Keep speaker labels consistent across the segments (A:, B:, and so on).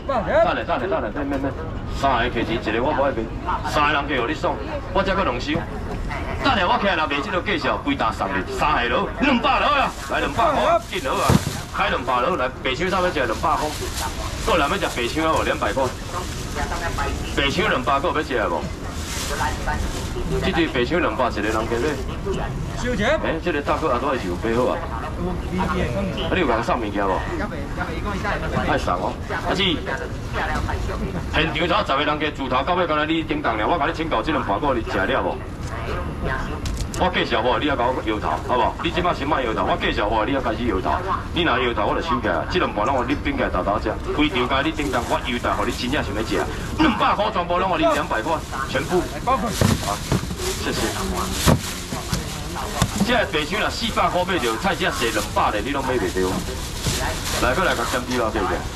A: 免，三个价钱，一个我无爱卖，三个人计互你爽，我才搁2箱。等下我起来若卖这个介绍，规打送你3下箩，200箩啊，来200块，紧箩啊，开200箩来，白抢啥物食200块，个人要食白抢啊无200块，白抢200个要食无？这对白抢200，一个人计买。收钱？哎，这个大哥阿多是有买好啊。啊，你有共送物件无？爱送哦。啊是，现场才10个人加，自头到尾，刚才你顶当了，我甲你请教这200个，你食了无？我介绍无，你也甲我摇头，好无？你即摆先莫摇头，我介绍无，你也开始摇头。你若摇头，我就收起来。这2盘拢我你变起来豆食，规场甲你顶当，我优待，互你真正想要食。200块全部拢互你200块，全部。好，谢谢。这白抢若400块买着，菜只细200个，你拢买袂着。来，搁来甲咸猪肉对不对？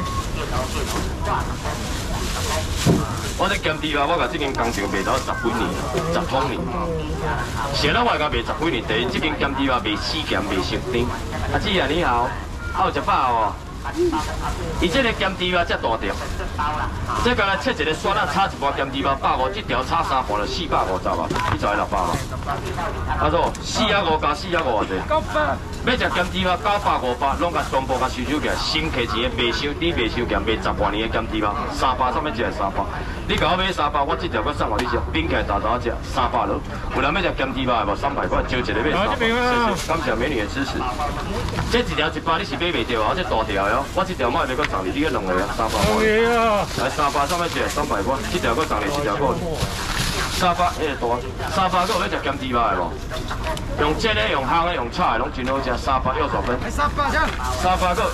A: 我这咸猪肉，我甲这间工厂卖到10几年，10多年。现在我甲卖10几年，第一，这间咸猪肉卖死咸，卖熟甜。阿姊啊，你好，有食饱哦？伊这个咸猪肉遮大条，这刚才切一个蒜啊，炒一盘咸猪肉150，这条炒3盘就450嘛，你知600嘛？阿叔，450加450偌济？900。要食咸猪肉950，拢甲全部甲收起来，新客钱的卖收，你卖收咸卖10多年的咸猪肉，300上面食300，你甲我买300，我这条搁送互你食，冰起来大大食300箩。有人要食咸猪肉的无？300块，招一个买300，谢谢，感谢美女的支持。这一条100你是买袂着哦，这大条的哦，我这条卖袂搁送你，你个2个啊300块。来300上面食300块，这条搁送你，这条搁。300，迄个大，300个有要食咸猪肉的无？用煎的、用烘的、用炒的，拢真好食。300右手分。300个，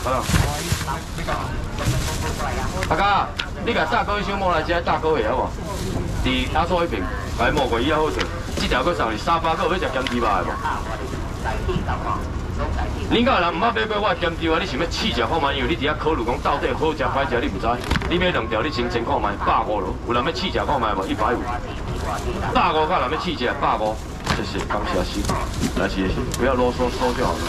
A: 大家，你甲大哥一箱摸来食，大哥会好无？伫阿叔迄边，来摸过以后好做。这条搁送你300个有要食咸猪肉的无？恁甲人毋捌买过我咸猪肉，你想要试食看卖？因为你伫遐考虑讲到底好食歹食，你毋知。你买2条，你先看卖150箩，有人要试食看卖无？150。150个人要试食150，谢谢，感谢师，来谢谢，不要啰嗦，收就好了。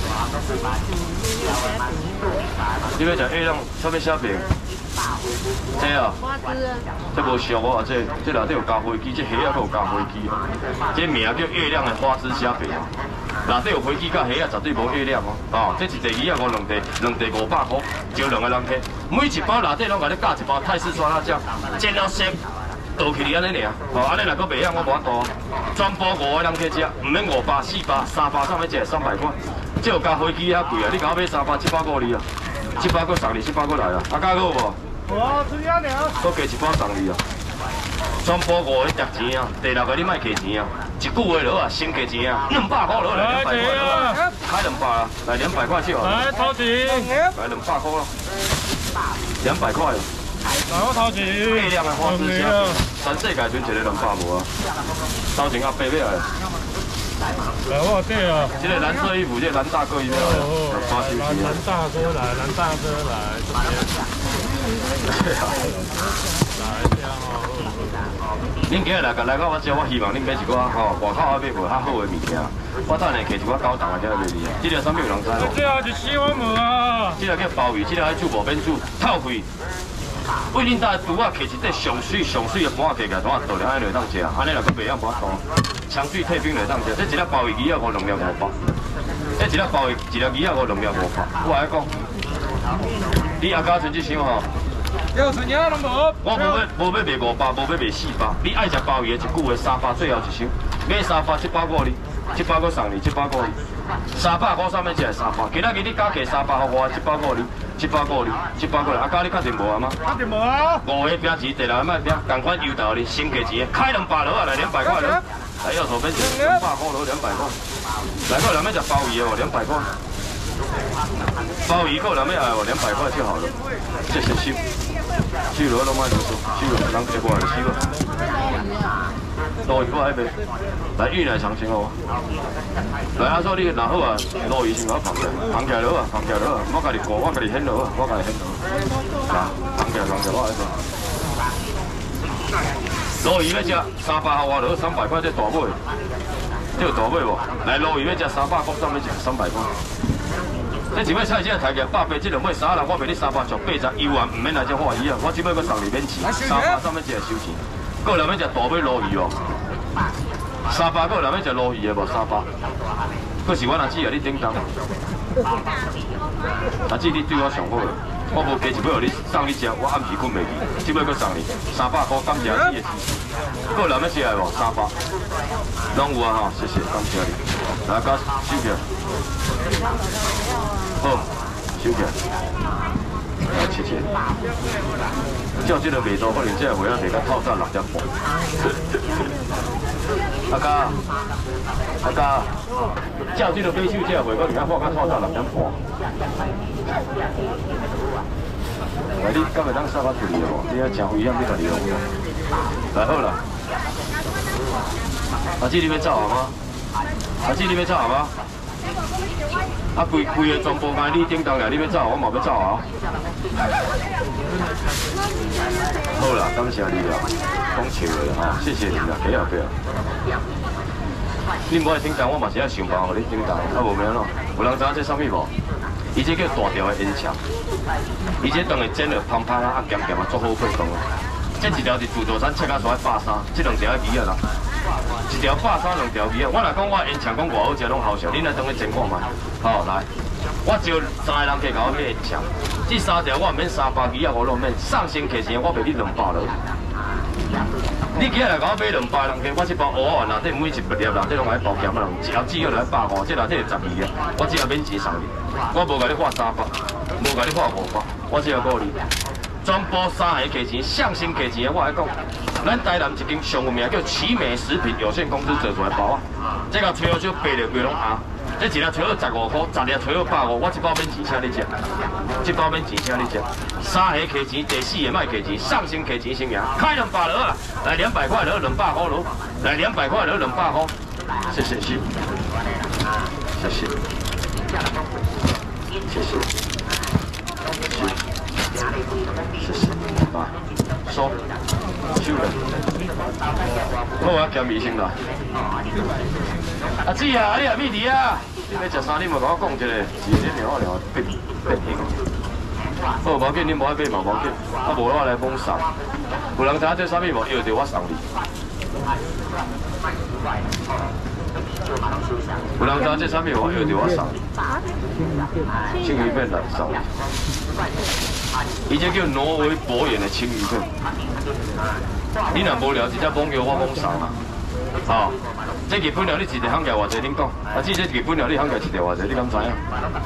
A: 你要食 A 量，啥物虾饼？这啊？这无俗哦，这内底有加飞机，这虾啊佫有加飞机，这名叫月亮的花枝虾饼哦。内底有飞机甲虾啊，绝对无月亮哦。哦，这一地2啊5，2地500块，招2个人客，每一包内底拢甲你加一包泰式酸辣酱，煎了熟。倒去你安尼尔，哦，安尼若搁袂晓，我无法度。全部5个人去食，唔免500、400、300，上面食300块。这有加飞机遐贵啊！你甲我买300、700个你啊，700个送你，700个来啊！啊，加好无？我出遐尔。搁加1包送你啊！全部5个值钱啊！第6个你莫客钱啊！一句话落啊，先客钱啊！200块落来200块落，开200啊！来200块就好。来掏钱。来200块咯，200块。来，我头前月亮的花枝虾，全世界剩一个200无啊！头前啊800来。来，我这啊。这个蓝色衣服，这蓝大哥衣服，发休息啊。蓝大哥来，蓝大哥来，这边。来这样哦。恁今日来到我这，我希望恁买一寡吼外口还买无较好的物件。我等下摕一寡高档的这卖你啊。这条啥物有人知无？这条是西瓜毛啊。这条叫鲍鱼，这条爱煮无免煮，透气。为恁家拄啊摕一块上水的盘摕起来，当下倒了安尼来当食，安尼若搁袂晓无法度。强水退冰来当食，这一粒鲍鱼2啊5，2粒500。这一粒鲍鱼1粒2啊5，2粒500。我来讲，你阿家存这箱吼，要存遐拢无。我无要卖500，无要卖400。你爱食鲍鱼的，一句话300，最后一箱。买300 700个你，700个送你，700个你。300块上面只系300，今仔日你加价300互我，700个你，700个你，700个你。阿家你确定无啊吗？确定无啊。5个拼钱，第6个卖拼，同款油豆你，先价钱，开200箩啊，来200块了。来要头变成200块箩，200块。来个人要食鲍鱼哦，200块。鲍鱼个人要爱哦，200块就好了。谢谢收，收了拢卖多少？收了，人接过来就收了。鲈鱼我爱卖，来玉奶长青哦。来阿叔，你若好啊，鲈鱼先把它放起来了啊，放起来了啊，我家己过，我家己掀了啊，我家己掀了。来，放起来，我爱卖。鲈鱼要食300毫外落300块，这大尾，这有大尾无？来鲈鱼要食300块，上面食300块。 这一尾菜价抬价100，这两尾3人我卖你300足80，油完唔免来这欢喜啊！我这尾搁送你免钱，300上面一个收钱，搁有人要食大尾鲈鱼哦，300搁有人要食鲈鱼的无300，搁是我阿姊啊你叮当，阿姊你对我上好了，我无加一尾互你送你食，我暗时困袂去，这尾搁送你300块，感谢你的支持，搁有人要食的无300，拢有啊吼，谢谢，感谢你，来甲收起来。 好，收起来。来，谢谢。照这个味道，可能这个货仔卖到透早6点半。阿嘉，阿嘉，照这个买手这个货，可能要放到透早6点半。来，你敢会当沙发处理无？你要真危险，你家己用。来好啦。阿姊，你要走好吗？阿姊，你要走好吗？ 啊，规个全部甲你叮当来，你要走，我嘛要走啊！好啦，感谢你啦，讲笑的哈，谢谢你啦，几后几啊！你唔爱叮当，我嘛是爱想办法互你叮当，啊无咩咯？有人知影这啥物无？伊这叫大条的烟肠，伊这当然煎了香香啊，咸咸啊，足好配讲啊！这一条是自助餐切啊，煞130，这两条鱼啊啦。 一条130，两条鱼啊！我若讲我烟肠讲偌好食，拢好笑。恁来当去煎看卖。好来，我招3个人客甲我买烟肠，这3条我唔免300鱼啊，我拢免。上先客钱我卖你200了。你今日来甲我买200人客，我这包蚵仔内底每一粒内底拢爱包咸啊，一盒只要来150，这内底就12个，我只要免钱送你。我无甲你画300，无甲你画500，我只要鼓励。 全部3个价钱，上新价钱的我来讲，咱台南一间上有名叫奇美食品有限公司做出来包啊，这个吹好少8粒规拢合，这一粒吹好15块，10粒吹好150，我一包免钱请你食，一包免钱请你食，3个价钱，第4个卖价钱，上新价钱先赢，开200落啦，来200块落200块落，来200块落200块，谢谢谢，谢谢，谢谢。 谢谢，啊，收，收了，好啊，咸味先啦。阿姊啊，你也米滴啊？你要食啥？你莫甲我讲一个，是你聊聊变形。好，无要紧，你无爱买嘛，无要紧。啊，无我来帮送。有人知影这啥物无？要着我送你。有人知影这啥物无？要着我送你。青鱼片来送你。 伊这叫挪威博眼的青鱼片，你若无聊，直接网友我网送啊。好，这日本料你一个行价偌济？恁讲，啊，这日本料你行价一个偌济？你敢知影？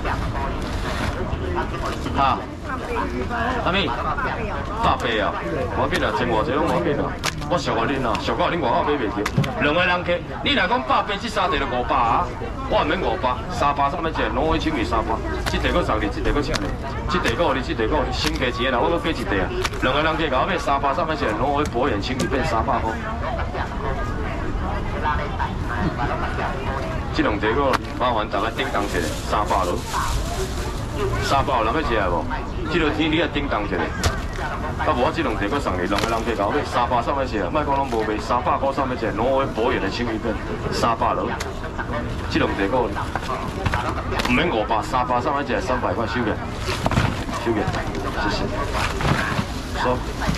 A: 哈？啥物？100啊？无要紧啊，千偌济拢无要紧啊。我俗话恁啊，俗话恁外口买袂着。2个人客，你若讲100，这3块就500啊。我唔免500，300上面一挪威青鱼300，这地搁送你，这地搁请你，这地搁你，这地搁新价钱啦，我搁加一地啊。2个人客甲我买300上面一挪威博眼青鱼变300块。这两地搁麻烦大家叮当一下，300咯，300有人要食的无？这落天你也叮当一下。 啊，无我这两地搁送你，2个人客甲我买300上面一，莫讲拢无卖300块上面一，挪威博眼的青鱼片300咯。 这两地个唔免500，300上面一300块收嘅，收嘅，谢谢。收。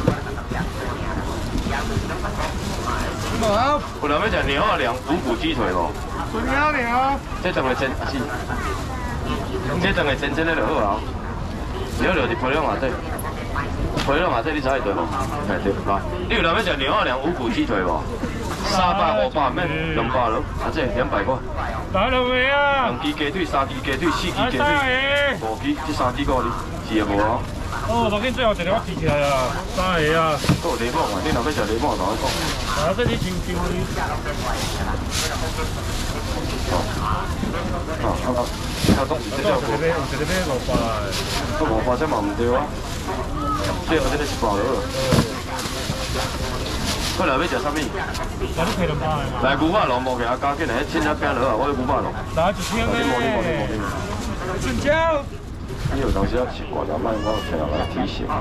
A: 好。有人要食牛二两五谷鸡腿无？牛二两。这等下煎是，这等下煎的就好啊。牛肉是配料嘛对，配料嘛对，你知会对无？嘿对，来，你有人要食牛二两五谷鸡腿无？300、500免200咯，啊这200块。来两个啊！2支鸡腿、3支鸡腿、4支鸡腿、5支，这3支够你，是啊无啊？哦，无紧，最后一个我记起来啊，3个啊。还有柠檬啊，你若要食柠檬，同我讲。啊，这你先。好，当时这叫500的。这500这嘛唔对啊，最后这个100了。过来要食啥物？来牛肉龙，无给他加进来，凊彩饼落啊，我要牛肉龙。来一千个。顺椒。你有当时要习惯了，卖我起来来提醒。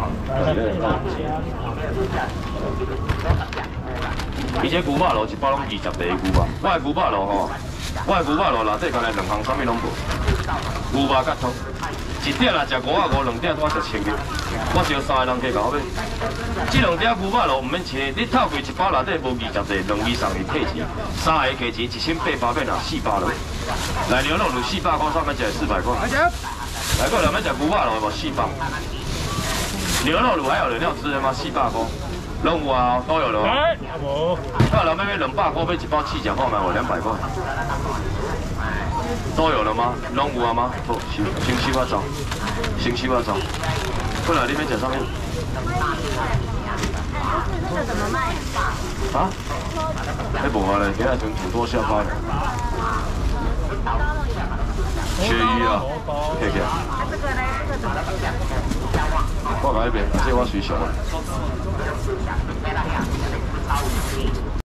A: 伊这牛肉龙一包拢20个牛肉，我的牛肉龙吼，我的牛肉龙内底干来2项啥物拢无，牛肉甲汤。 一鼎啦食550，两鼎我1000个，我招3个人去甲我买。这两鼎牛肉咯唔免钱，你透过一包内底无20个，220个客钱，3个价钱1800变400咯。来牛肉就400块，上面食400块。来个两面食牛肉咯，无400。牛肉卤还有人要吃的吗？400块。 拢有啊，都有了。无。那老妹妹200块买一包气饺，放满我200块。都有了吗？拢有啊吗？不，先去我找，先去我找。过来，你们讲上面。这个怎么卖？啊？哎，无啊嘞，今仔从土多下班。鳕鱼啊，可以。这个呢？这个怎么讲？我来一遍，这我水小。